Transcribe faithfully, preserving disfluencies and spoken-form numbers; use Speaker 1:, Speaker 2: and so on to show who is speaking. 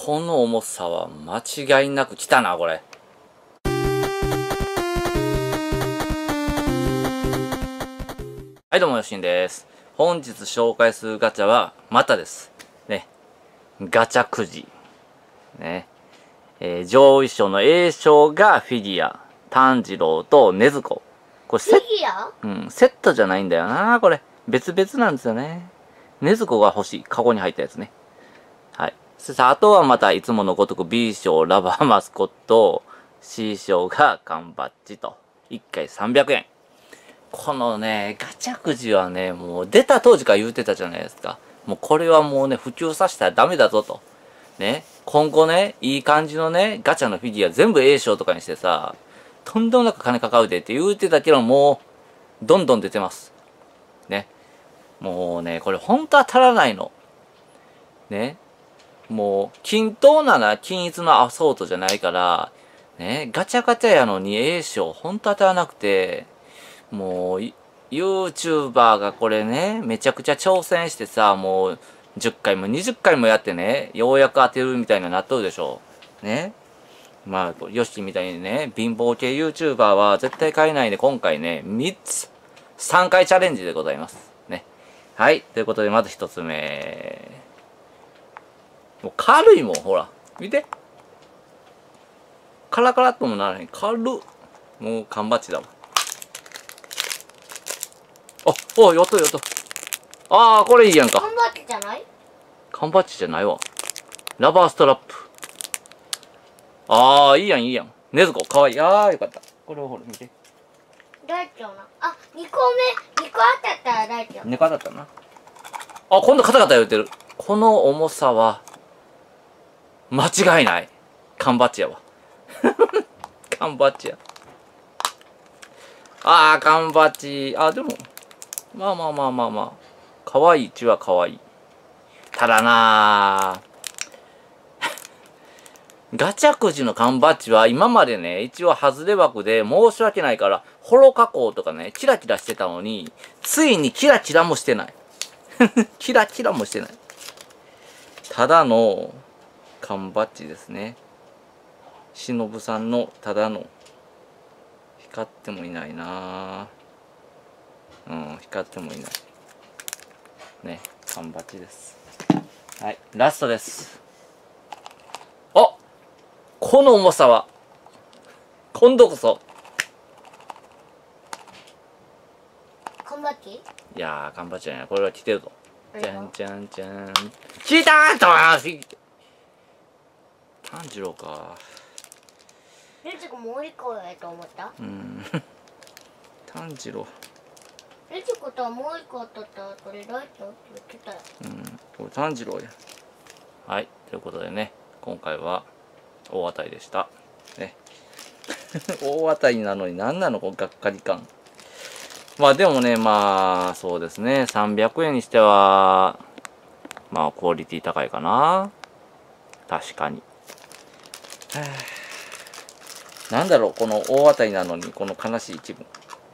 Speaker 1: この重さは間違いなく来たな、これ。はい、どうも、よしんです。本日紹介するガチャは、またです。ね。ガチャくじ。ね。えー、上位賞の A 賞がフィギュア。炭治郎と禰豆子。これセット、
Speaker 2: フィギュア？
Speaker 1: うん、セットじゃないんだよな、これ。別々なんですよね。禰豆子が欲しい。カゴに入ったやつね。はい。そして、あとはまたいつものごとく B 賞ラバーマスコット。C 賞が缶バッジと。いっかいさんびゃくえん。このね、ガチャくじはね、もう出た当時から言うてたじゃないですか。もうこれはもうね、普及させたらダメだぞと。ね。今後ね、いい感じのね、ガチャのフィギュア全部 A 賞とかにしてさ、とんでもなく金かかるでって言うてたけど、もう、どんどん出てます。ね。もうね、これ本当は足らないの。ね。もう、均等なら均一のアソートじゃないから、ね、ガチャガチャやのに A 賞本当当たらなくて、もう、YouTuber がこれね、めちゃくちゃ挑戦してさ、もう、じゅっかいもにじゅっかいもやってね、ようやく当てるみたいななっとるでしょ。ね。まあ、ヨッシーみたいにね、貧乏系 YouTuber は絶対買えないんで、今回ね、みっつ、さんかいチャレンジでございます。ね。はい。ということで、まずひとつめ。もう軽いもん、ほら。見て。カラカラっともならへん。軽っ。もう缶バッチだわ。あ、おやったやった。ああ、これいいやんか。
Speaker 2: 缶バッジじゃない？
Speaker 1: 缶バッジじゃないわ。ラバーストラップ。ああ、いいやん、いいやん。禰豆子、かわいい。ああ、よかった。これをほら、見て。
Speaker 2: 大丈夫な。あ、にこめ、にこ当たったら大丈夫。
Speaker 1: 猫だったな。あ、今度カタカタ言ってる。この重さは、間違いない。缶バッジやわ。缶バッジや。ああ、缶バッジ。あ、でも、まあまあまあまあまあ。かわいいっちはかわいい。ただなぁ。ガチャくじの缶バッジは今までね、一応外れ枠で申し訳ないから、ホロ加工とかね、キラキラしてたのに、ついにキラキラもしてない。キラキラもしてない。ただの缶バッジですね。しのぶさんのただの、光ってもいないなぁ。うん、光ってもいない。ね、缶バッジです。はい、ラストです。あ、この重さは、今度こそ。
Speaker 2: 缶バッジ？
Speaker 1: いやー、缶バッジじゃない。これは来てるぞ。
Speaker 2: これは
Speaker 1: じゃんじゃんじゃん。来たーとー炭治郎か。
Speaker 2: レジコもう一個やと思った？
Speaker 1: うん。炭治郎。
Speaker 2: レジコとはもう一個当たったらこれライトって言ってたよ。
Speaker 1: うん。これ炭治郎や。はい。ということでね、今回は大当たりでした。ね。大当たりなのに何なのこのがっかり感。まあでもね、まあ、そうですね。さんびゃくえんにしては、まあ、クオリティ高いかな。確かに。なんだろう、この大当たりなのに、この悲しい気分。